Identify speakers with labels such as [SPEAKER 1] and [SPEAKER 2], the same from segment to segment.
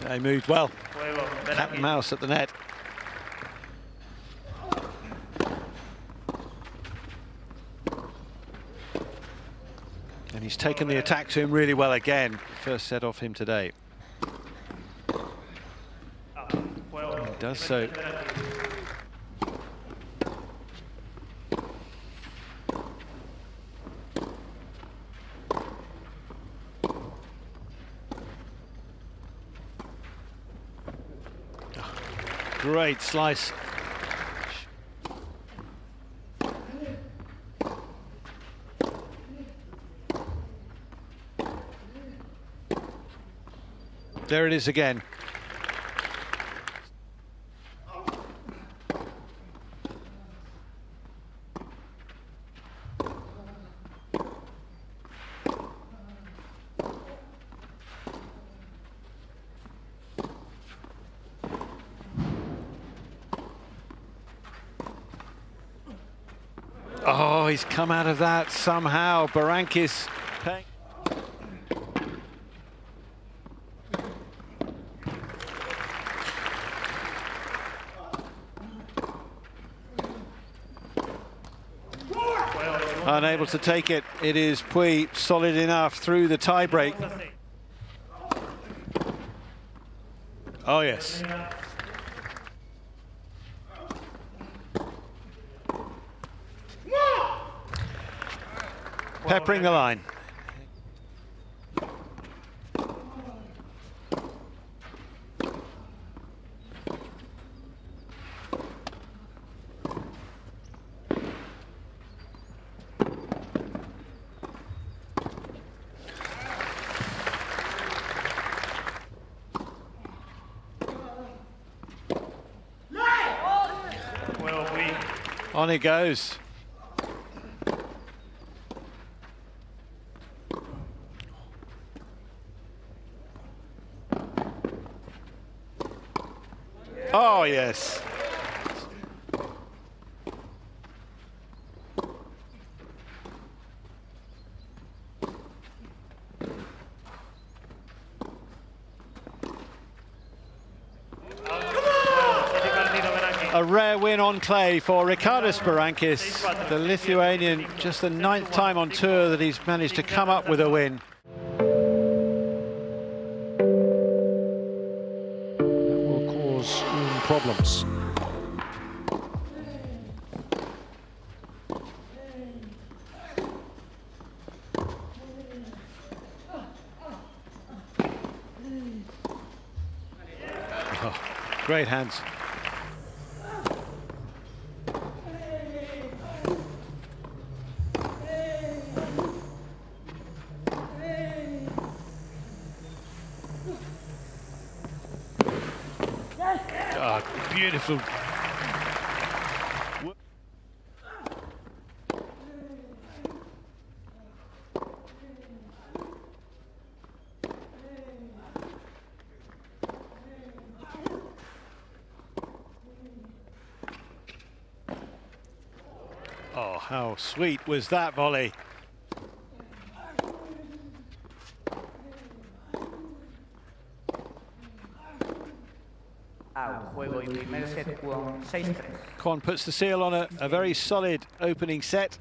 [SPEAKER 1] They moved well. Cat and mouse at the net. And he's taken the attack to him really well again. First set off him today. He does so. Great slice. There it is again. Oh, he's come out of that somehow. Barranquis paying. Unable to take it. It is Pouille solid enough through the tie-break. Oh, yes. Peppering the line. On it goes. Oh, yes. A rare win on clay for Ricardas Barranquis, the Lithuanian, just the 9th time on tour that he's managed to come up with a win.
[SPEAKER 2] That will cause problems.
[SPEAKER 1] Oh, great hands. Oh, beautiful. Oh, how sweet was that volley? Kwon puts the seal on a very solid opening set.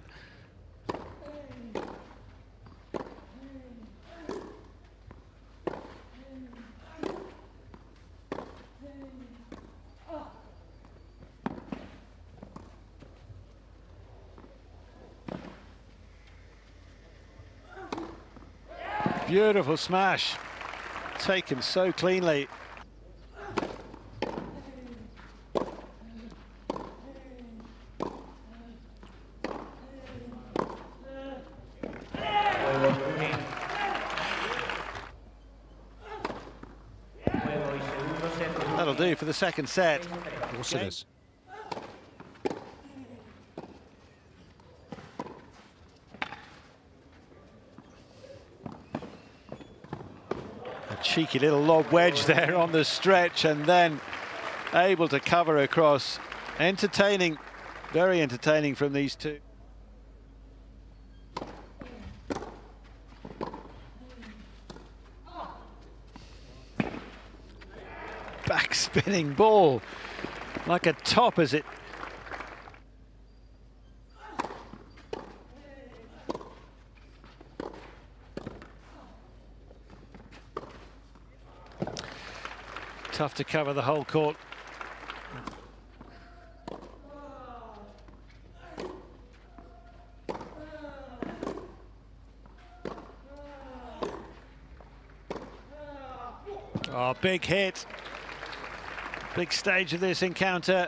[SPEAKER 1] Beautiful smash, taken so cleanly. That'll do for the second set.
[SPEAKER 2] Of course it is.
[SPEAKER 1] A cheeky little lob wedge there on the stretch, and then able to cover across. Entertaining, very entertaining from these two. back spinning ball like a top as it tough to cover the whole court. Oh, big hit. Big stage of this encounter.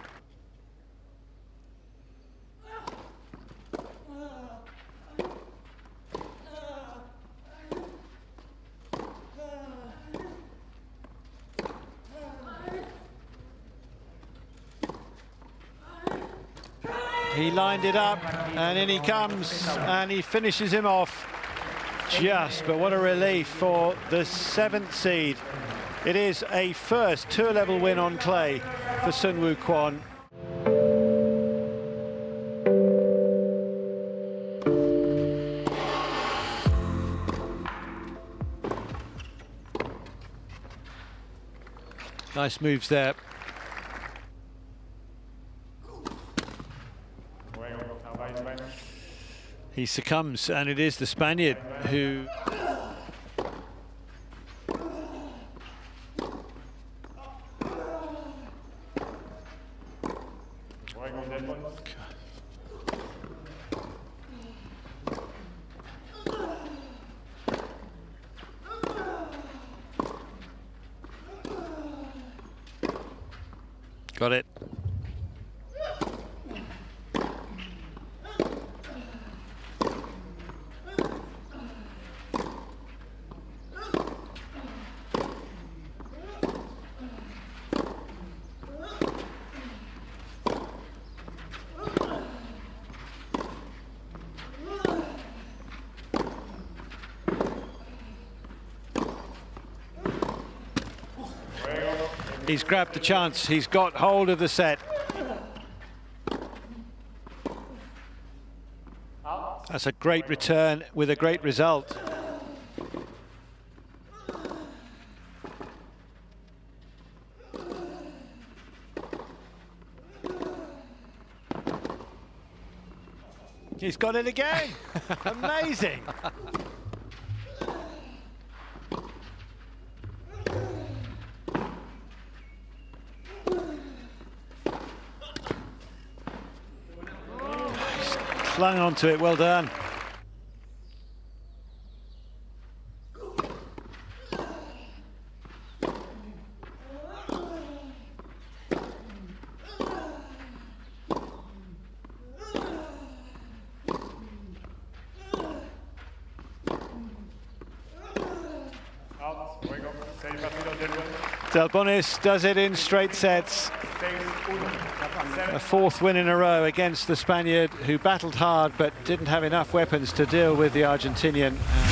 [SPEAKER 1] He lined it up, and in he comes, and he finishes him off. Just, but what a relief for the 7th seed. It is a first tour-level win on clay for Sunwoo Kwon. Nice moves there. He succumbs, and it is the Spaniard who got it. He's grabbed the chance. He's got hold of the set. That's a great return with a great result. He's got it again. Amazing. Clung onto it, well done. Delbonis does it in straight sets. A 4th win in a row against the Spaniard, who battled hard but didn't have enough weapons to deal with the Argentinian.